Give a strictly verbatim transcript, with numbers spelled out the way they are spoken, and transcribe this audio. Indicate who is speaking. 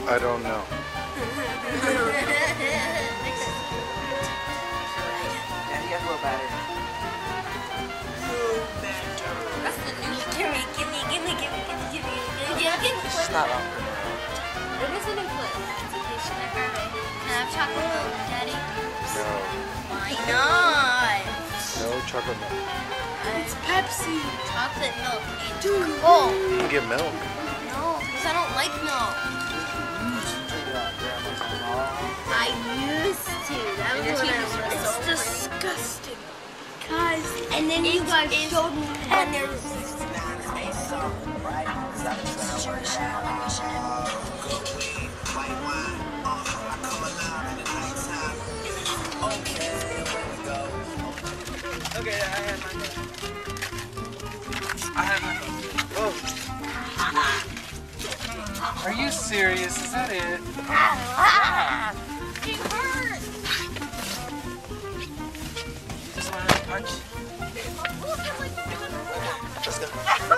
Speaker 1: I don't know.
Speaker 2: Yeah, he has low battery.
Speaker 3: That's the new gimme, gimme, gimme, gimme, gimme, gimme, gimme, gimme.
Speaker 2: It's not wrong.
Speaker 3: What is the new flip? Can I have chocolate milk, Daddy?
Speaker 1: No.
Speaker 3: Why not?
Speaker 1: No chocolate milk.
Speaker 3: It's Pepsi. Chocolate milk. It's cold.
Speaker 1: You can get milk.
Speaker 3: No, because I don't like milk. I used to. That was when I was
Speaker 4: It's
Speaker 3: so
Speaker 4: disgusting. Guys,
Speaker 3: and then you guys showed me when there was
Speaker 2: Okay, I have my phone. I have my phone. Whoa. Are you serious? Is that it?
Speaker 3: it hurt.
Speaker 2: You just want to punch?
Speaker 3: Look, I'm like doing
Speaker 2: Let's go.